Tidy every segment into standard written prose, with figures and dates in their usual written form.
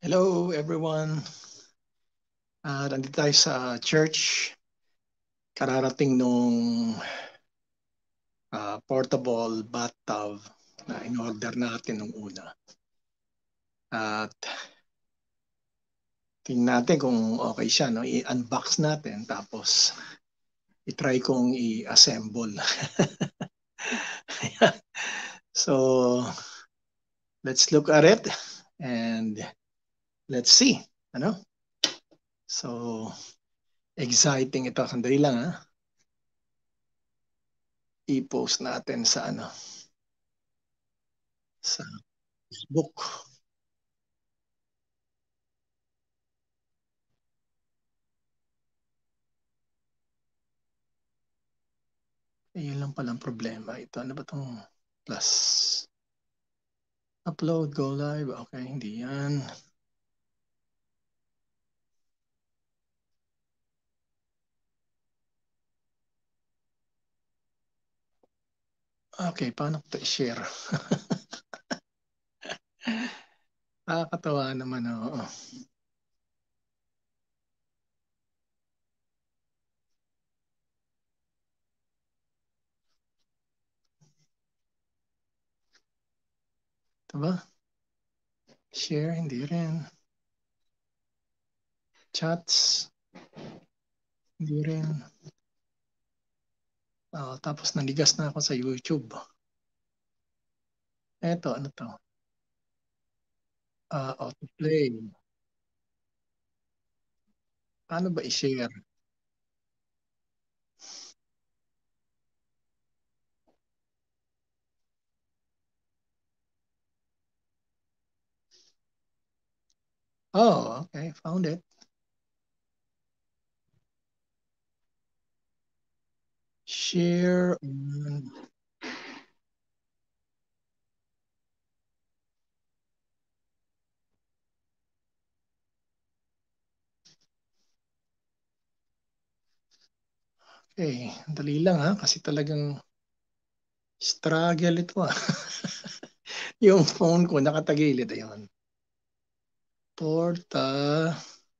Hello everyone. Nandito tayo sa church. Kararating nung portable bathtub na in-order natin nung una. At tingnan natin kung okay siya. No? I-unbox natin tapos i-try kong i-assemble. So, let's look at it and let's see. Ano? So, exciting ito. Sandali lang ha. I-post natin sa sa Facebook. Yun lang palang problema. Ito, ano ba itong plus? Upload, go live. Okay, hindi yan. Okay, paano ko ito i-share? Nakakatawa naman, oo. Ito ba? Share, hindi rin. Chats, hindi rin. Tapos naligas na ako sa YouTube. Eto, ano to? Autoplay. Paano ba i-share? Oh, okay, found it. Share on. Okay, dali lang ha, kasi talagang struggle ito ah. Yung phone ko nakatagilid, ayun. Portable.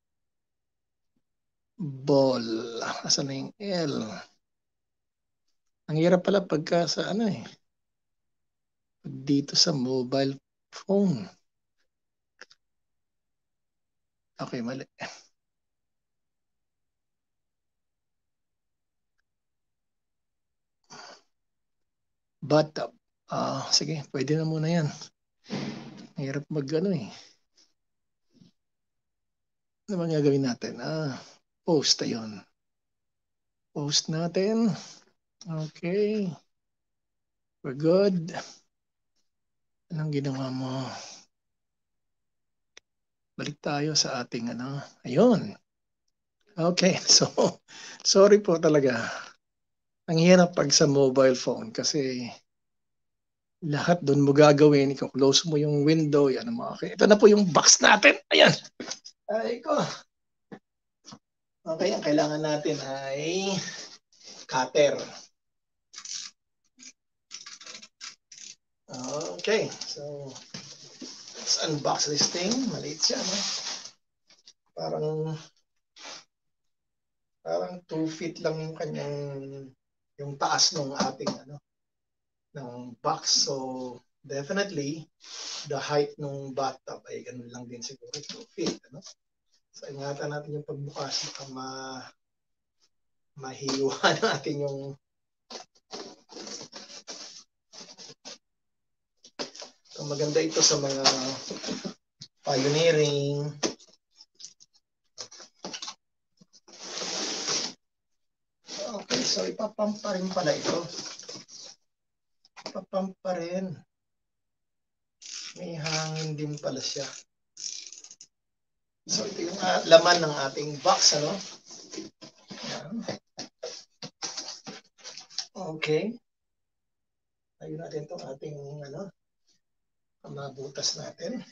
Asan na yung L? Ang hirap pala pagka sa dito sa mobile phone. Okay, mali. Bathtub. Sige, pwede na muna yan. Ang hirap Ano bang gagawin natin? Post ayun. Post natin. Okay. We're good. Anong ginawa mo? Balik tayo sa ating Ayun. Okay, so sorry po talaga. Ang hirap pag sa mobile phone kasi lahat doon mo gagawin. Iko-close mo yung window. Yan ang mga okay. Ito na po yung box natin. Ayan. Ay ko. Okay, ang kailangan natin ay cutter. Okay, so let's unbox this thing. Maliit siya, no? Parang 2 feet lang yung kanyang yung taas ng ating ng box. So definitely the height ng bathtub ay ganun lang din siguro 2 feet, ano? So ingatan natin yung pagbukas baka mahiwa natin yung maganda ito sa mga pioneering. Okay, so ipapump pa rin pala ito. Ipapump pa rin. May hangin din pala siya. So ito yung laman ng ating box, ano? Yan. Okay. Ayun natin itong ating mabutas natin.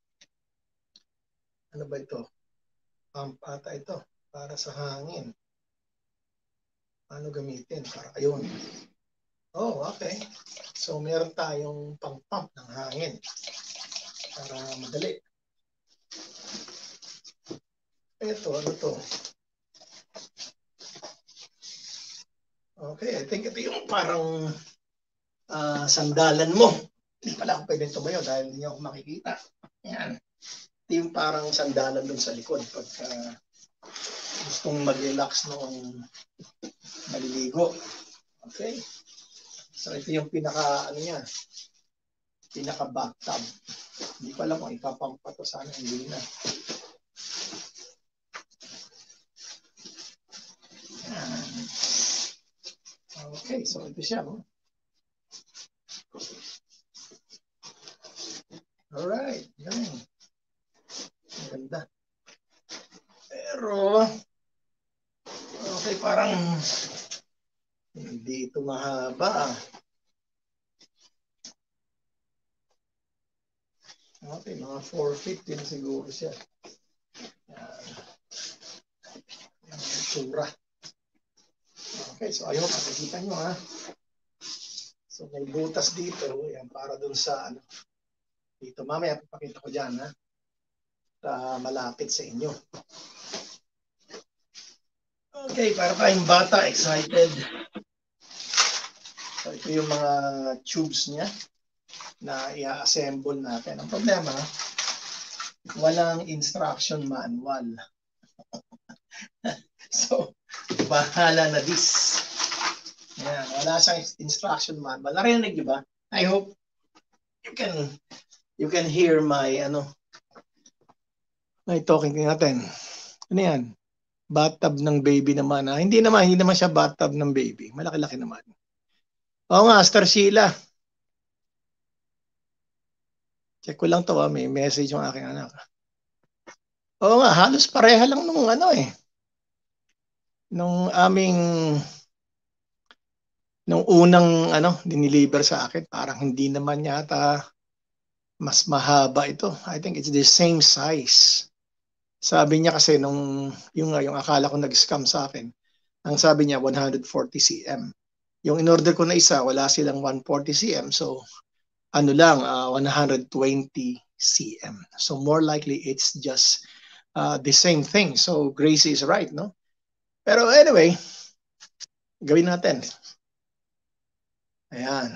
Ano ba ito? Pump ata ito para sa hangin. Paano gamitin? Para ayun. Oh, okay. So meron tayong pang-pump ng hangin para madali. Ito, ano to? Okay, I think ito yung parang sandalan mo. Hindi pala ako pwede tumayo dahil hindi ako makikita. Yan. Ito yung parang sandalan dun sa likod pagka gustong mag-relax noong maliligo. Okay? So ito yung pinaka, ano niya, pinaka bathtub. Hindi ko alam kung ipapump pa to, sana hindi na. Okay, so ito siya. Oh. Alright, yan. Maganda. Pero, okay, parang hindi ito mahaba. Okay, mga 4 feet din siguro siya. Yan. Yan, sura. Okay, so ayun, makikita nyo ha. So may butas dito, yan, para dun sa ano. Dito, mamaya papakita ko dyan ha. Malapit sa inyo. Okay, para tayong bata, excited. So ito yung mga tubes niya na i-assemble natin. Ang problema, walang instruction manual. So, bahala na this. Yan, wala siyang instruction manual. Narinig niyo ba? I hope you can hear my may talking natin. Ano yan? Bathtub ng baby naman. Hindi naman siya bathtub ng baby. Malaki-laki naman. Oo nga, Star Sheila. Check ko lang to, may message yung aking anak. Oo nga, halos pareha lang nung nung nung unang diniliver sa akin, parang hindi naman yata mas mahaba ito. I think it's the same size. Sabi niya kasi yung akala ko nag-scam sa akin, ang sabi niya 140 cm. Yung in-order ko na isa, wala silang 140 cm. So, 120 cm. So, more likely, it's just the same thing. So, Gracie is right, no? Pero anyway, gawin natin. Ayan.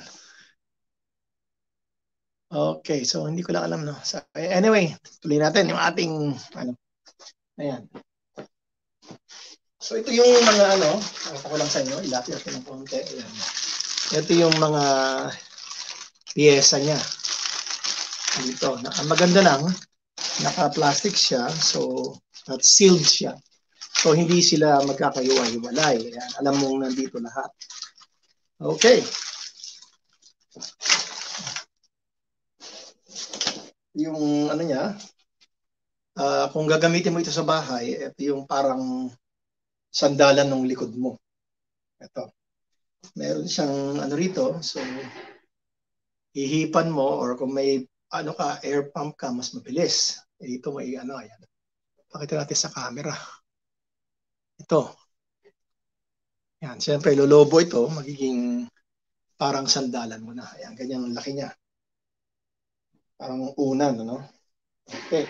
Okay, so hindi ko lang alam, no? So, anyway, tuloy natin yung ating, ayan. So, ito yung mga, ako ko lang sa inyo, ilapit natin ng konti. Ayan. Ito yung mga piyesa niya. Dito. Ang maganda lang, naka-plastic siya, so, at sealed siya. So, hindi sila magkakaiwa-hiwalay. Ayan, alam mong nandito lahat. Okay. Yung niya, kung gagamitin mo ito sa bahay, ito yung parang sandalan ng likod mo. Ito. Meron siyang rito, so hihipan mo or kung may air pump ka, mas mabilis. Dito may ayan. Pakita natin sa camera. Ito. Yan, siyempre lolobo ito, magiging parang sandalan mo na. Ayan, ganyan ang laki niya. Parang unan, Okay.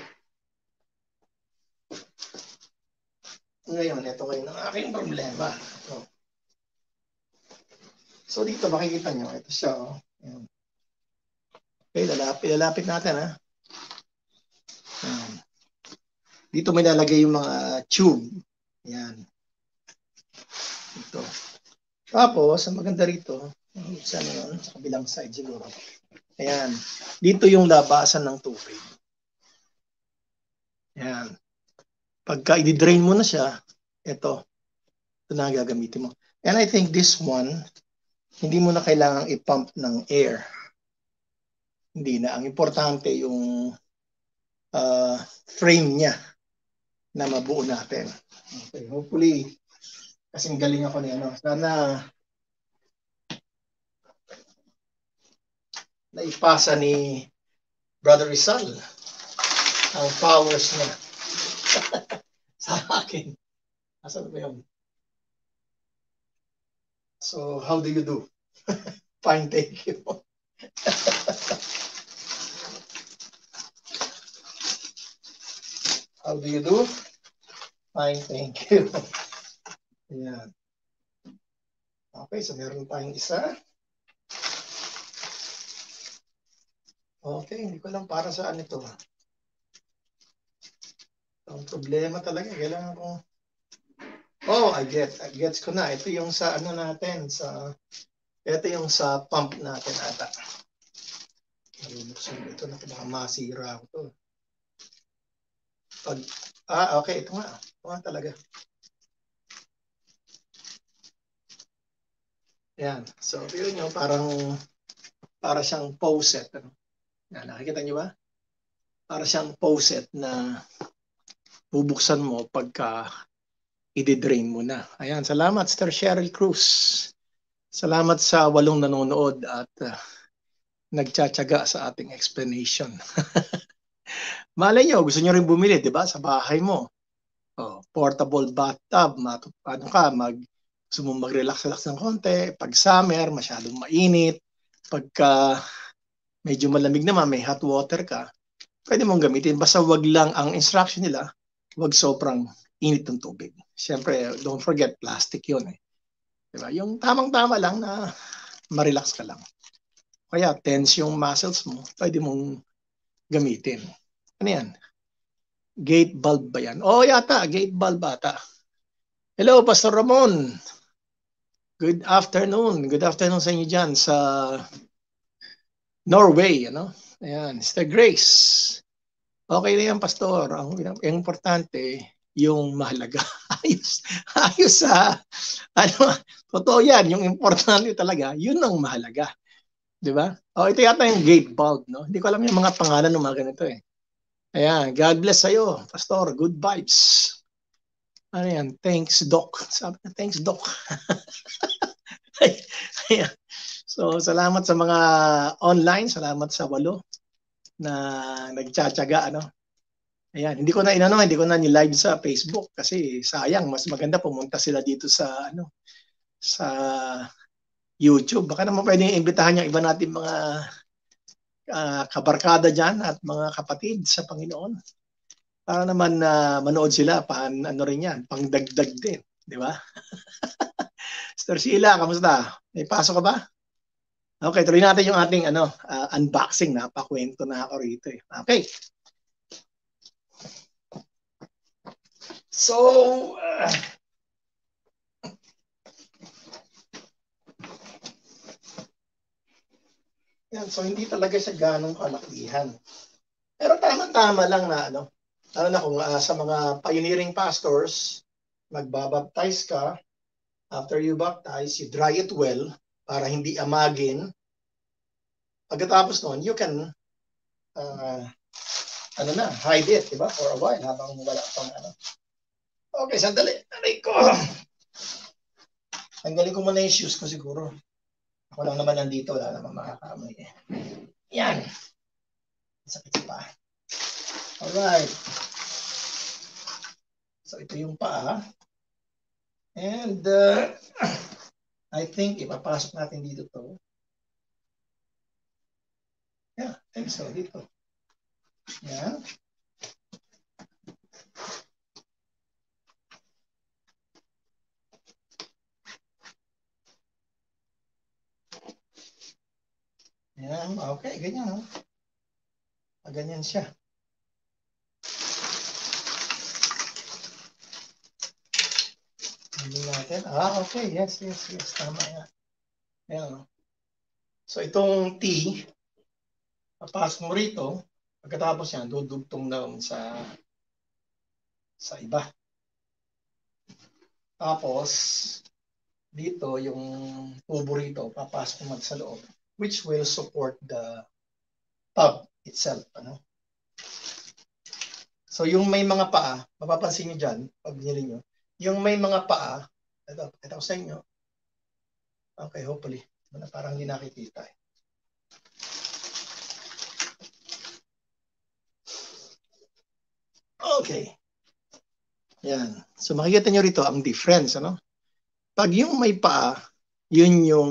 Ngayon, ito ngayon ang aking problema. Ito. So dito makikita nyo, ito siya. Ayan. Okay, lalapit natin ha. Ayan. Dito may lalagay yung mga tube. Ayan. Ito. Tapos, ang maganda rito, sa kabilang side siguro. Ayan. Dito yung labasan ng tubig. Ayan. Pagka i-drain mo na siya, ito na gagamitin mo. And I think this one, hindi mo na kailangang i-pump ng air. Hindi na. Ang importante yung frame niya na mabuo natin. Okay. Hopefully, kasing galing ako ni sana naipasa ni Brother Rizal ang powers niya sa akin. Asan ba yun? So, how do you do? Fine, thank you. How do you do? Fine, thank you. Ayan. Okay, so meron tayong isa. Okay, hindi ko lang para saan ito. Ang problema talaga, kailangan ko. Oh, I gets ko na. Ito yung sa ano natin, ito yung sa pump natin ata. Ito na baka masira ko to. Okay, ito nga. Ito nga talaga. Yan. So, yun yung para siyang poset. Ano? Yan, nakikita niyo ba? Para siyang poset na bubuksan mo pagka i-drain mo na. Ayan, salamat Sir Cheryl Cruz. Salamat sa 8 nanonood at nagtsatsaga sa ating explanation. Malay nyo, gusto nyo rin bumili, di ba? Sa bahay mo. Oh, portable bathtub, ano ka, gusto mo mag-relax-relax ng konti. Pag summer, masyadong mainit. Pagka medyo malamig naman, may hot water ka, pwede mong gamitin. Basta wag lang, ang instruction nila, wag sobrang init ng tubig. Siyempre, don't forget, plastic yun eh. Diba? Yung tamang-tama lang na ma-relax ka lang. Kaya tense yung muscles mo, pwede mong gamitin. Ano yan? Gate bulb ba yan? Oo, yata. Gate bulb ata. Hello, Pastor Ramon. Good afternoon. Good afternoon sa inyo dyan sa Norway. Ano? Ayan. Sister Grace. Okay na yan, Pastor. Ang importante, yung mahalaga. ayos ha. Ano, totoo yan. Yung importante talaga, yun ang mahalaga. Di ba? Oh, ito yata yung gate bulb, no? Hindi ko alam yung mga pangalan ng mga ganito eh. Ayan, God bless sa'yo, Pastor. Good vibes. Ano yan? Thanks, Doc. Sabi na, thanks, Doc. Ayan. So, salamat sa mga online. Salamat sa 8 na nagtsatsaga, ano? Ayan, hindi ko na ni-live sa Facebook kasi sayang, mas maganda pumunta sila dito sa sa YouTube. Baka naman pwedeng imbitahan yung iba natin mga kabarkada diyan at mga kapatid sa Panginoon. Para naman manood sila ano rin yan, pangdagdag din, di ba? Sister Sheila, kamusta? May pasok ka ba? Okay, tuloy natin yung ating unboxing. Napakwento na ako rito eh. Okay. So, yan, so hindi talaga siya ganong kalakihan. Pero tama-tama lang na kung sa mga pioneering pastors, magbabaptize ka, after you baptize, you dry it well para hindi amagin. Pagkatapos noon, you can hide it, diba? For a while, habang wala pang Okay, sandali. Aray ko. Tanggalin ko muna yung shoes ko siguro. Ako lang naman nandito, wala naman makakamoy eh. Yan. Sakit pa. Alright. So, ito yung paa. And, I think, ipapasok natin dito to. Yeah, I think so, dito. Yan. Yan, okay, ganyan. Ganyan siya. Hindi natin. Okay. Yes. Tama yan. Ayan. So, itong T, papasok mo rito. Pagkatapos yan, dudugtong down sa iba. Tapos, dito, yung tubo rito, papasok mo sa loob, which will support the tub itself. So, yung may mga paa, mapapansin nyo dyan, pag binili nyo, yung may mga paa, ito sa inyo. Okay, hopefully. Parang hindi nakikita eh. Okay. Yan. So makikita nyo rito ang difference. Pag yung may paa, yun yung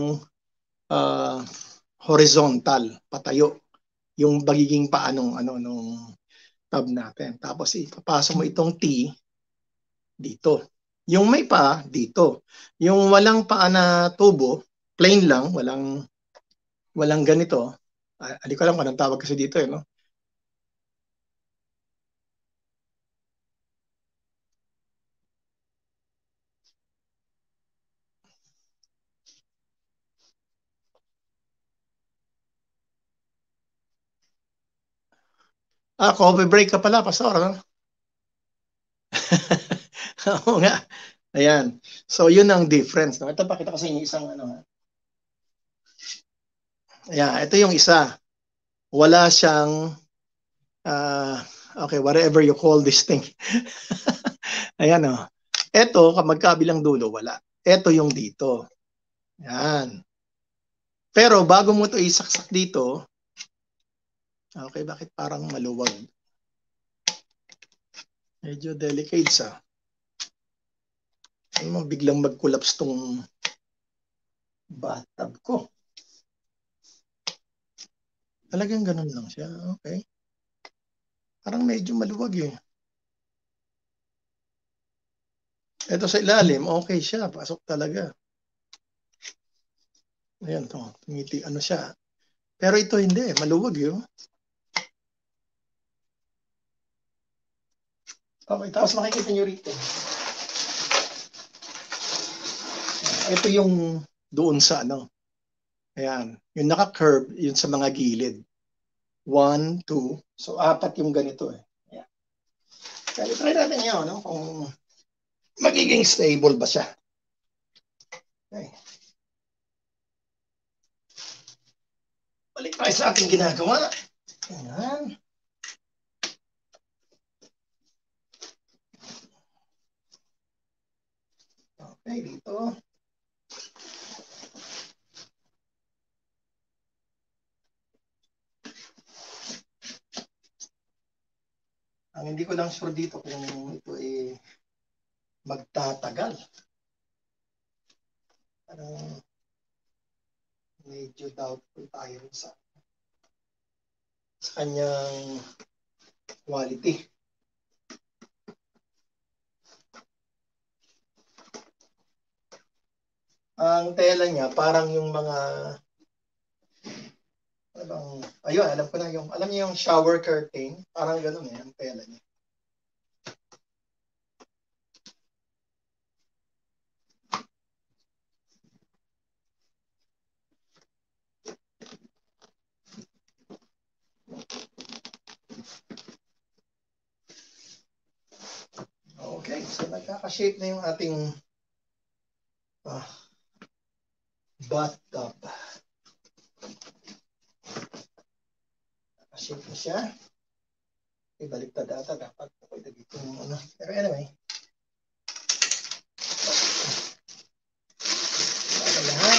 horizontal, patayo. Yung bagiging paa nung tab natin. Tapos ipapasok mo itong T, dito. Yung may paa, dito. Yung walang paa na tubo, plain lang, walang ganito. Hindi ko alam kung anong tawag kasi dito eh, no? Coffee break ka pala, Pastor, no? Oo nga. Ayan. So, yun ang difference. No? Ito, pakita ko sa inyo isang ano. Ayan, ito yung isa. Wala siyang, uh, okay, whatever you call this thing. Ayan, oh. Ito, magkabilang dulo, wala. Ito yung dito. Ayan. Pero bago mo ito isaksak dito, okay, bakit parang maluwag? Medyo delicate sa. Ano biglang mag-collapse tong bathtub ko. Talagang ganun lang siya. Okay. Parang medyo maluwag eh. Ito sa ilalim, okay siya. Pasok talaga. Ayan to. Tumiti, ano siya. Pero ito hindi. Maluwag yun. Okay, tapos makikita nyo rito. Ito yung doon sa ano. Ayan. Yung naka-curve, yun sa mga gilid. 1, 2. So, 4 yung ganito eh. Ayan. Kaya try natin yun, no? Kung magiging stable ba siya. Okay. Balik tayo sa ating ginagawa. Ayan. Okay, dito. Ang hindi ko lang sure dito kung ito eh magtatagal. Parang medyo doubtful tayo sa kanyang quality. Ang tela niya parang yung mga ayun, alam ko na yung alam niyo yung shower curtain, parang ganoon eh ang tela niya. Okay, so nagkaka-shape na yung ating bathtub. Nagka-shape na siya. Ibaliktad ata dapat ako dito yung ano. Pero anyway. Lahat.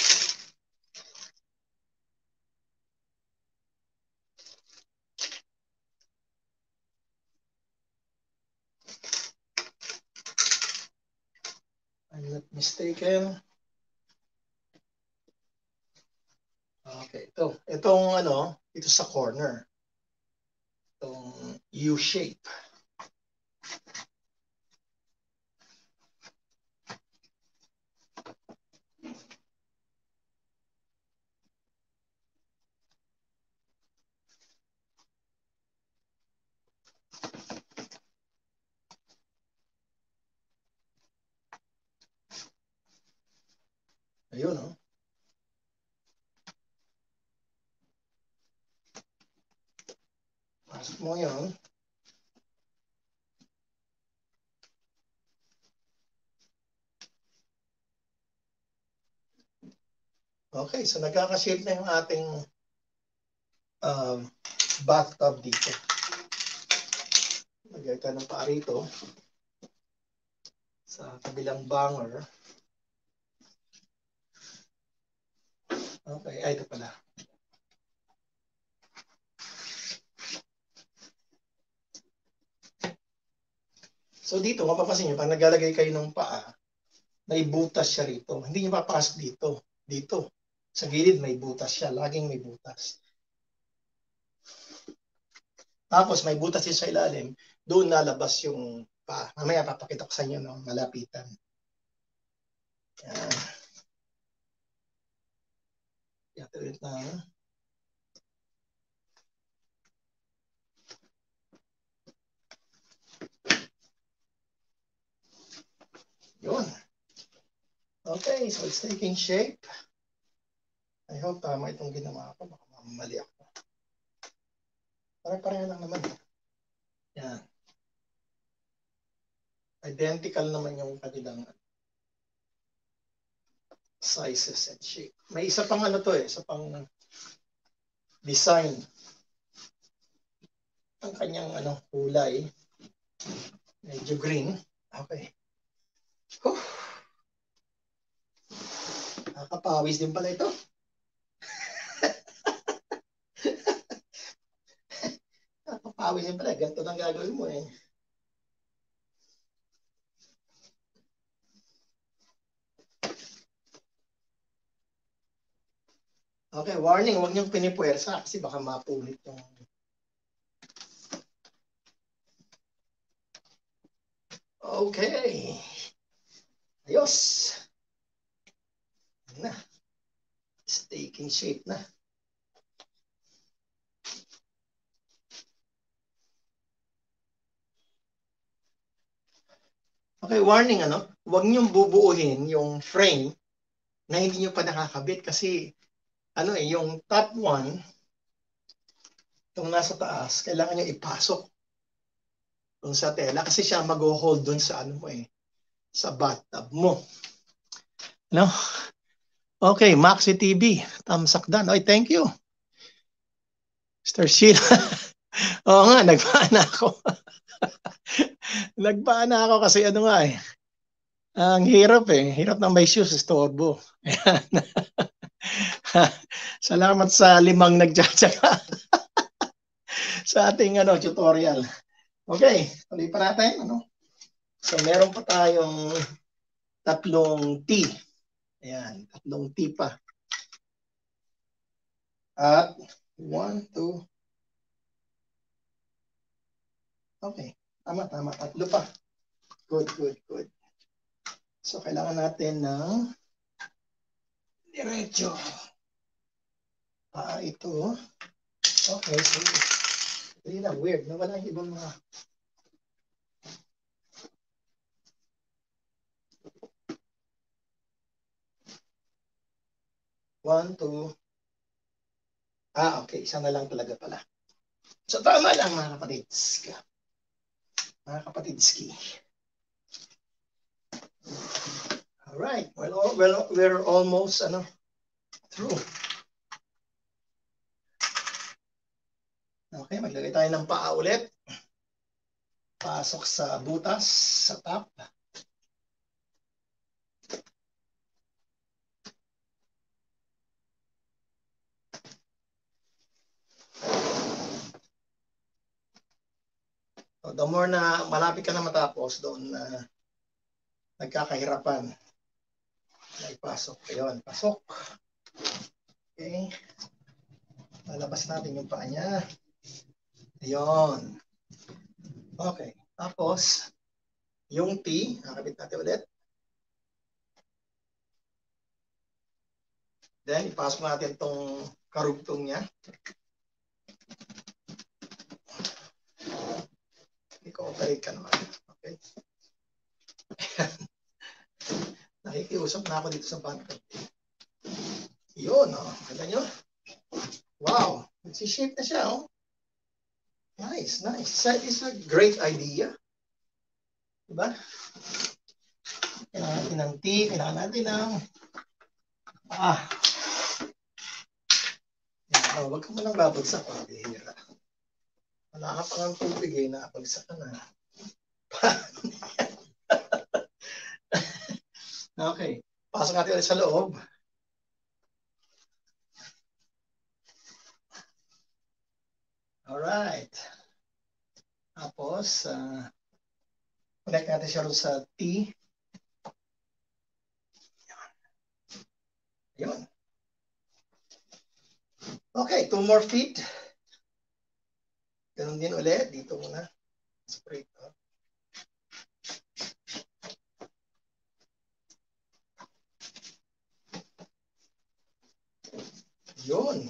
I'm not mistaken. Okay, itong ano, ito sa corner. Itong U-shape. Ayun, oh. Pasok mo yun. Okay, so nagkaka-shape na yung ating bathtub dito. Lagay ka ng paa rito sa kabilang banger. Okay, ay ito pala. So dito, mapapansin nyo, pag naglalagay kayo ng paa, may butas siya rito. Hindi nyo papasok dito. Dito. Sa gilid may butas siya. Laging may butas. Tapos may butas din sa ilalim. Doon nalabas yung pa. Mamaya papakita ko sa inyo ng malapitan. Yan. Ulit na. Yun. Okay, so it's taking shape. I hope tama itong ginawa ko. Baka mamali ako. Pare-pareho lang naman. Yan. Identical naman yung kanilang sizes and shape. May isa pang ano to eh. Isa pang design. Ang kanyang kulay. Medyo green. Okay. Nakakapawis din pala ito. Nakakapawis din pala. Ganito lang gagawin mo eh. Okay, warning. Huwag niyong pinipuwersa kasi baka mapulit yung... Okay. Ayos. Na. It's taking shape na. Okay, warning huwag niyong bubuuhin yung frame na hindi niyo pa nakakabit kasi yung top one, itong nasa taas, kailangan niyo ipasok dun sa tela kasi siya mag-hold dun sa sa bathtub mo. No? Okay, Maxi TV, tamsak dan. Oy, thank you. Mr. Sheila. Oo nga, nagpaana ako. Nagpaana ako kasi nga eh. Ang hirap eh. Hirap na may shoes, istorbo. Salamat sa 5 nagtsatsaga sa ating tutorial. Okay, tuloy pa natin. So meron pa tayong 3 T. Ayan, 3 T pa. At 1, 2. Okay, tama. 3 pa. Good. So kailangan natin ng diretso. Ito. Okay, so hindi na weird. Nawala yung ibang mga... One, two. Okay. Isa na lang talaga pala. So tama lang mga kapatids. Mga kapatidski. Alright. Well, we're almost through. Okay, maglagay tayo ng paa ulit. Pasok sa butas, sa top. So, the more na malapit ka na matapos, doon nagkakahirapan. Ipasok. Ayun, pasok. Okay. Lalabas natin yung paa niya. Ayun. Okay. Tapos, yung T, nakabit natin ulit. Then, ipasok natin itong karugtong niya. I-cooperate ka naman. Okay. Nakikiusap na ako dito sa bangko. Yun, Kala nyo? Wow. Nagsi-shape na siya, Nice. It's a great idea. Diba? Kailangan natin ng T, kailangan natin ng wag ka mo nang babagsak. Bihira. Wala ka pa ng tubig nakabagsak ka na. Okay. Pasok natin ulit sa loob. Alright. Tapos, connect natin siya rin sa T. Yun. Okay, 2 more feet. Ganun din ulit. Dito muna. Straight up. Yun.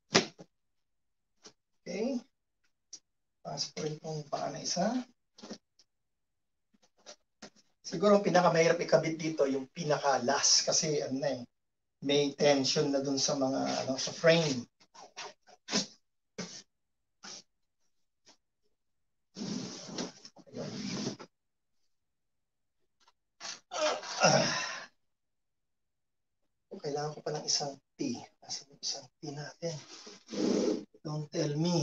Okay. Pasok ko rin itong paa na isa. Siguro ang pinakamahirap ikabit dito yung pinaka-last kasi ano na eh, may tension na dun sa mga sa frame. Kailangan ko pa ng isang T. Nasa isang T natin. Don't tell me.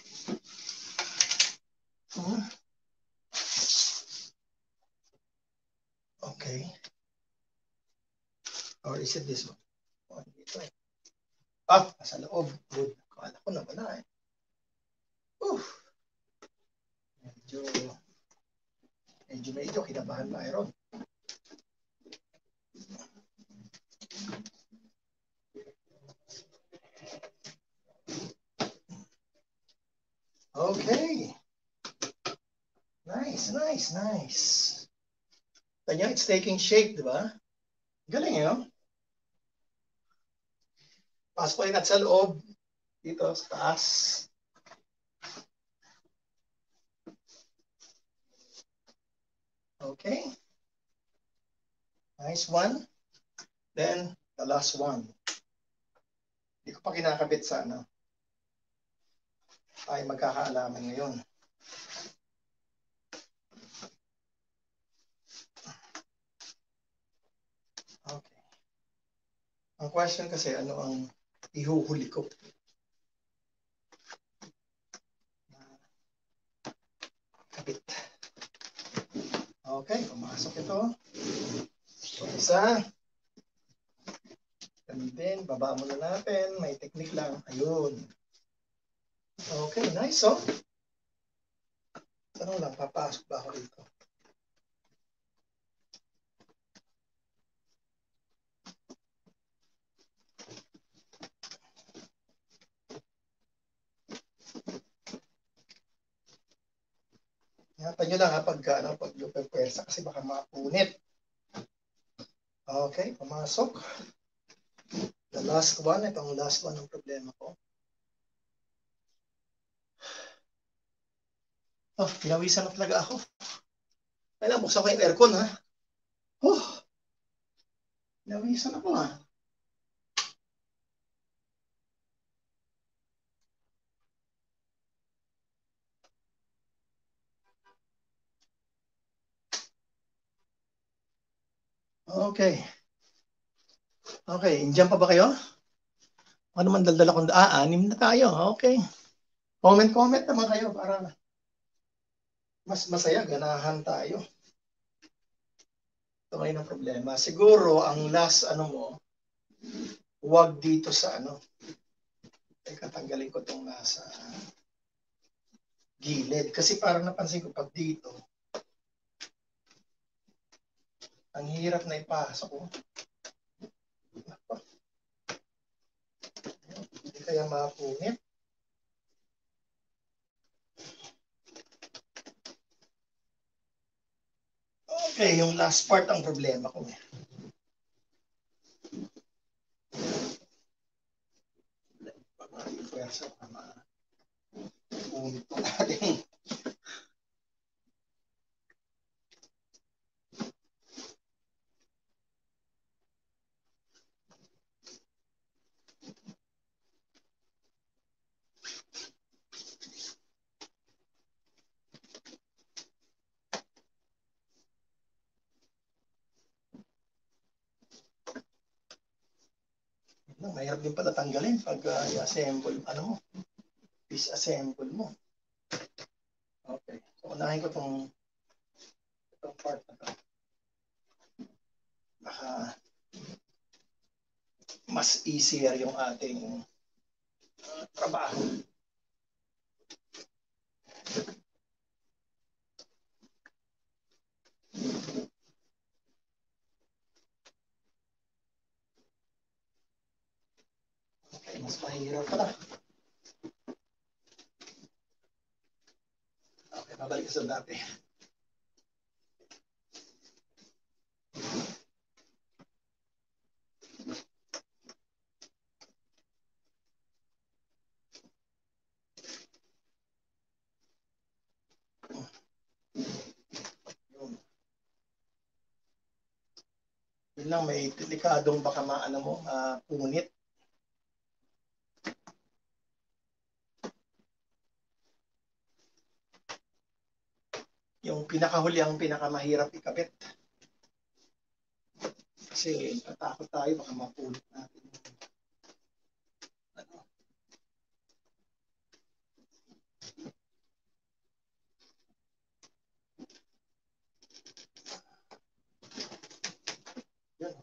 Okay. Or is it this one? Oh, dito eh. Nasa loob. Good. Kala ko na wala eh. Medyo kinabahan na Aaron. Okay. Nice. Kanya, it's taking shape, di ba? Galing yun. Pasok ko yun at sa loob. Dito, sa taas. Okay. Nice one. Then, the last one. Hindi ko pa kinakabit sa ay magkakaalaman ngayon. Okay. Ang question kasi, ano ang ihuhuli ko? Kabit. Okay, pumasok ito. So, isa. And then, baba muna natin. May technique lang. Ayun. Okay, nice, oh. Tanong lang, papasok ba ako dito? Ingatan nyo lang pag pwersa kasi baka mapunit. Okay, pumasok. The last one, itong last one ang problema ko. Pinawisan na talaga ako. Kailangan buksan ko yung aircon, ha? Pinawisan ako, ha? Okay. Okay, indiyan pa ba kayo? Ano naman daldal akong 6 na tayo. Okay. Comment naman kayo para mas masaya, ganahan tayo. Ito ngayon ang problema. Siguro, ang last mo, huwag dito sa Teka, tanggalin ko itong nasa gilid. Kasi parang napansin ko pag dito, ang hirap na ipasok ko. Hindi kaya mapunit. Okay, yung last part ang problema ko. Pwersa pa mapunit pa natin. Mahirap din pala tanggalin pag i-assemble, disassemble mo. Okay. So, unahin ko itong part na ito. Baka mas easier yung ating trabaho. Okay, mas mahirap pala. Okay, babalik sa dati. Yun lang, may delikadong baka maano mo, punit. Yung pinakahuli ang pinakamahirap ikabit. Kasi natakot tayo, baka mapunit natin. Ano? Yan.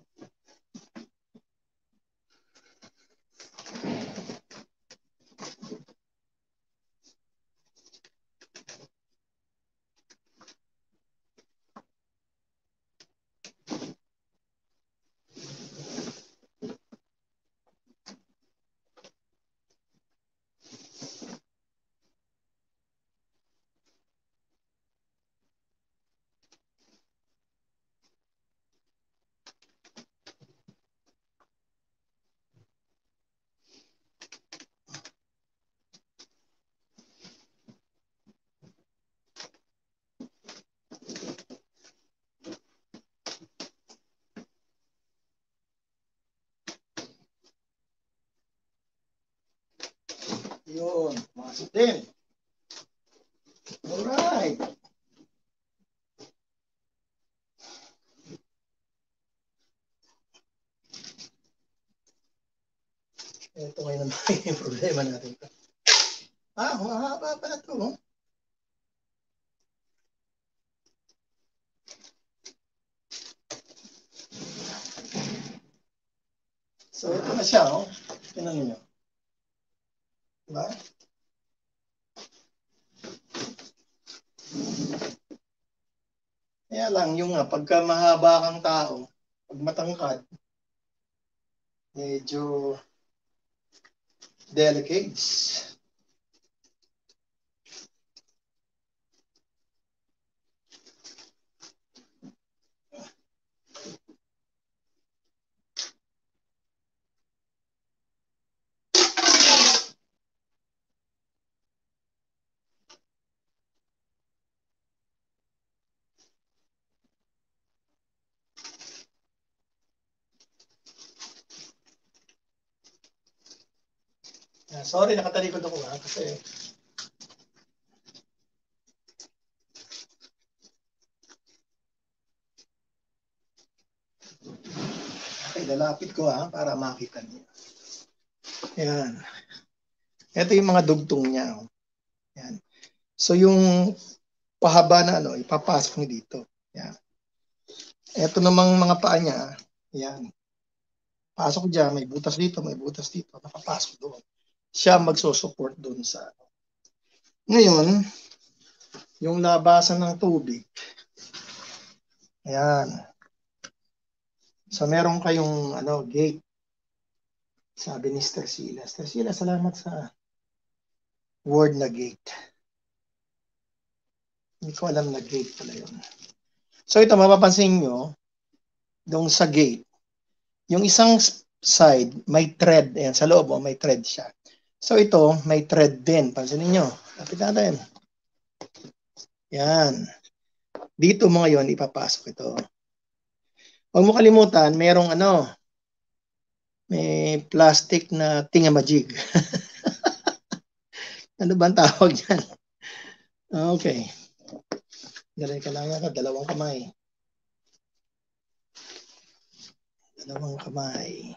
Yun, masok din. Alright. Ito ngayon naman yung problema natin. Humahaba pala ito. Oh. So, ito na siya. Oh. Tingnan niyo. Diba? Kaya lang, yung pagka mahaba kang tao, pag matangkad, medyo delicates. Sorry, nakatalikod ako kasi okay, lalapit ko para makita niyo. Yan. Ito yung mga dugtong niya. Oh. Yan. So yung pahaba na ipapasok niyo dito. Yan. Ito namang mga paa niya. Yan. Pasok dyan, may butas dito, napapasok doon. Siya magsusupport doon sa Ngayon, yung labasan ng tubig. Ayan. So meron kayong gate. Sabi ni Stersila. Stersila, salamat sa word na gate. Hindi ko alam na gate pala yun. So ito, mapapansin nyo, doon sa gate, yung isang side, may thread. Ayan, sa loob, may thread siya. So ito, may thread din. Pansinin nyo. Lapit natin. Yan. Dito mo ngayon, ipapasok ito. Huwag mo kalimutan, merong may plastic na tingamajig. Ano ba ang tawag yan? Okay. Dali ka lang ako, dalawang kamay. Dalawang kamay.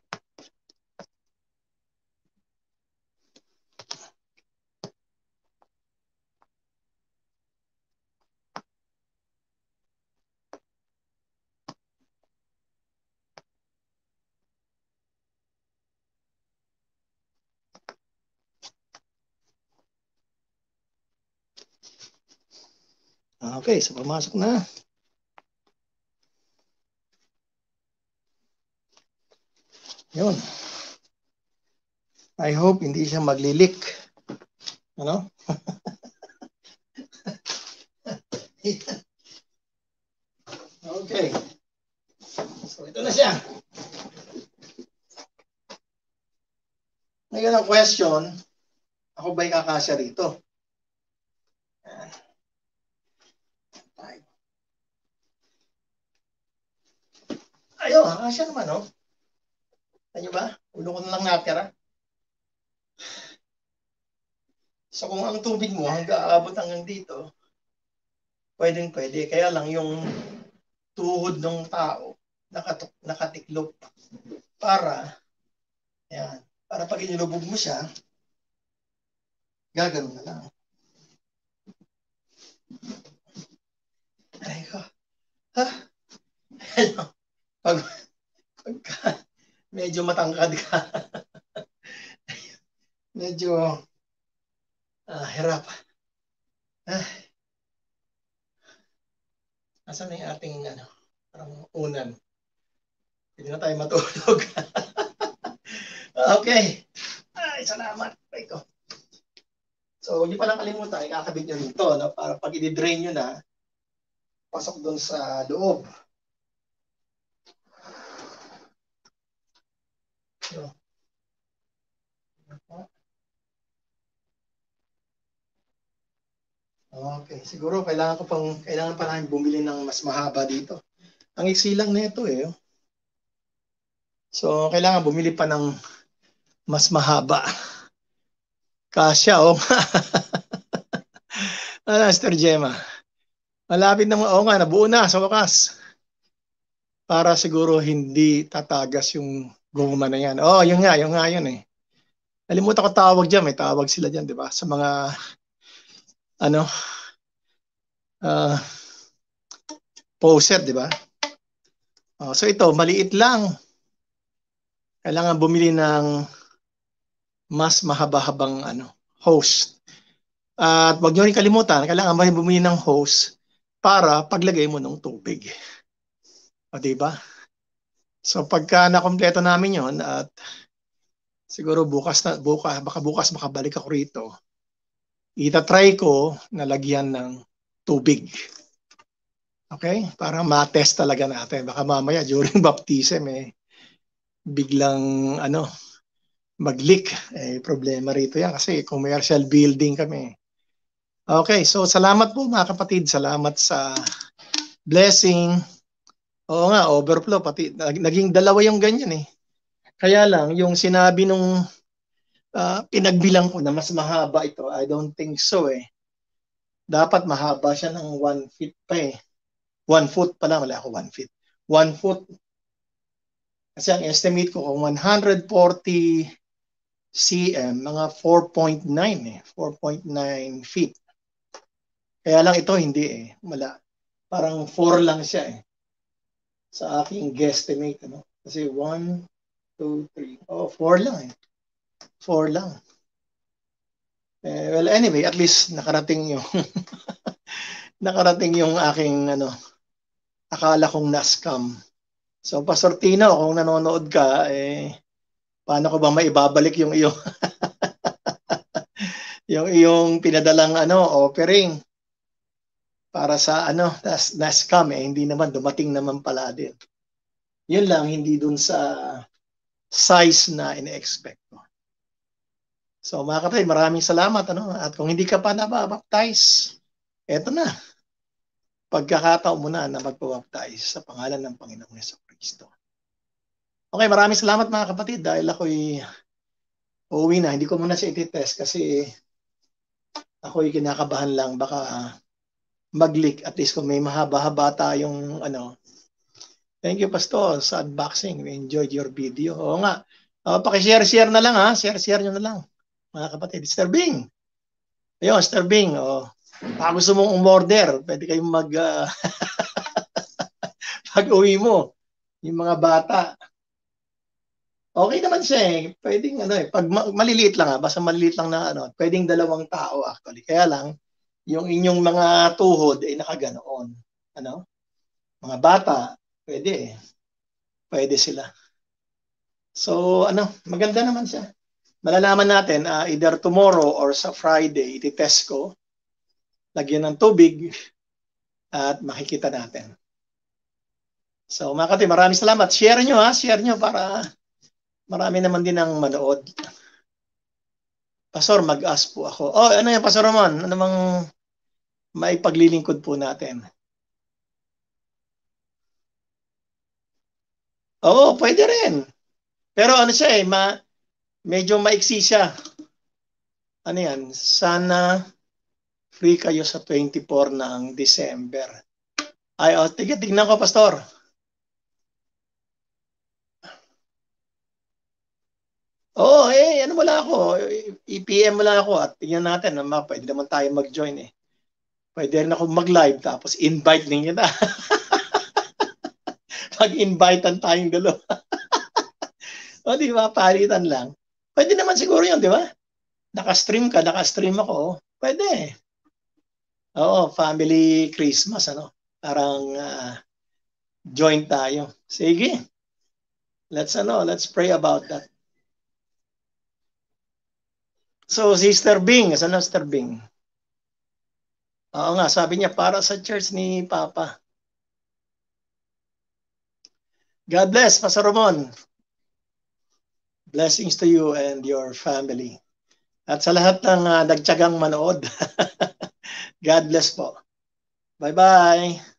Okay, so pumasok na. Yun. I hope hindi siya maglilik. Ano? Okay. So ito na siya. Ngayon ang question, ako ba'y kakasya rito? Ayun, siya naman, no? Ano ba? Ulo ko na lang natira. So kung ang tubig mo hanggang aabot hanggang dito, pwedeng pwede. Kaya lang yung tuhod ng tao nakatiklop para, yan, para pag inilubog mo siya, gagano na lang. Ay ko. Ha? Pagka medyo matangkad ka, medyo hirap. Asan na yung ating parang unan? Hindi na tayo matulog. Okay. Ay, salamat. Ay ko. So, hindi pa lang kalimutan, ikakabit nyo rin ito, no? Para pag i-drain nyo na, pasok doon sa loob. So, okay, siguro kailangan pa namin bumili ng mas mahaba dito. Ang iksi lang nito eh. So, kailangan bumili pa ng mas mahaba. Kasya, oh. Master Gemma. Malapit na nga, nabuo na sa wakas. Para siguro hindi tatagas yung guma na yan. Oh, yun eh. Nalimutan ko tawag dyan, may tawag sila dyan, di ba? Sa mga, poset, di ba? Oh, so ito, maliit lang. Kailangan bumili ng mas mahaba-habang hose. At wag nyo rin kalimutan, kailangan bumili ng hose para paglagay mo ng tubig. O, di ba? So pagka nakompleto namin yon at siguro baka bukas makabalik ako rito, itatry ko na lagyan ng tubig. Okay? Para ma-test talaga natin. Baka mamaya during baptism biglang mag-leak. Problema rito yan kasi commercial building kami. Okay, so salamat po mga kapatid. Salamat sa blessing. Oo nga, overflow. Pati naging dalawa yung ganyan eh. Kaya lang, yung sinabi nung pinagbilang ko na mas mahaba ito, I don't think so eh. Dapat mahaba siya ng 1 feet pa eh. 1 foot pala, wala ako 1 feet. 1 foot. Kasi ang estimate ko kung 140 cm, mga 4.9 eh. 4.9 feet. Kaya lang ito hindi eh. Parang 4 lang siya eh. Sa aking guesstimate. Kasi 1, 2, 3. 4 lang eh. 4 lang. Well, anyway, at least nakarating yung aking akala kong na-scam. So, Pastor Tino, kung nanonood ka, paano ko ba maibabalik yung iyong yung iyong pinadalang offering para sa na-scam hindi naman dumating naman pala din. Yun lang, hindi dun sa size na ine-expect ko. So mga kapatid, maraming salamat. At kung hindi ka pa nababaptize, eto na. Pagkakataon mo na magpabaptize sa pangalan ng Panginoong Jesucristo. Okay, maraming salamat mga kapatid dahil ako'y uuwi na. Hindi ko muna siya ititest kasi ako'y kinakabahan lang. Baka mag-leak. At least kung may mahaba-haba tayong Thank you, Pastor, sa unboxing. We enjoyed your video. Oo nga. Paki-share na lang ha. Share nyo na lang. Mga kapatid. Mr. Bing. Ayun, Mr. Bing. Baka gusto mong umorder, pwede kayong pag-uwi mo. Yung mga bata. Okay naman siya eh. Pwedeng pag maliliit lang basta maliliit lang na pwedeng 2 tao actually. Kaya lang, yung inyong mga tuhod ay nakaganoon. Mga bata, pwede eh. Pwede sila. So, maganda naman siya. Malalaman natin either tomorrow or sa Friday, ititest ko. Lagyan ng tubig at makikita natin. So, mga kapatid, maraming salamat. Share nyo Share nyo para marami naman din ang manood. Pastor, mag-ask po ako. Ano yan, Pastor Ramon? Ano mang maipaglilingkod po natin? Oo, pwede rin. Pero ano siya eh, medyo maiksi siya. Ano yan? Sana free kayo sa 24 ng December. Ay, tignan ko, Pastor. Oo, ano mo lang ako. I-PM mo lang ako at tingnan natin. Pwede naman tayo mag-join eh. Pwede rin ako mag-live tapos invite ninyo na. Pag-invitean tayong dalawa. O, di ba? Palitan lang. Pwede naman siguro yun, di ba? Naka-stream ka, naka-stream ako. Pwede. Oo, family Christmas, ano? Parang join tayo. Sige. Let's pray about that. So, Sister Bing, saan na Sister Bing? Oo nga, sabi niya, para sa church ni Papa. God bless, Pastor Ramon. Blessings to you and your family. At sa lahat ng nagtiyagang manood, God bless po. Bye-bye.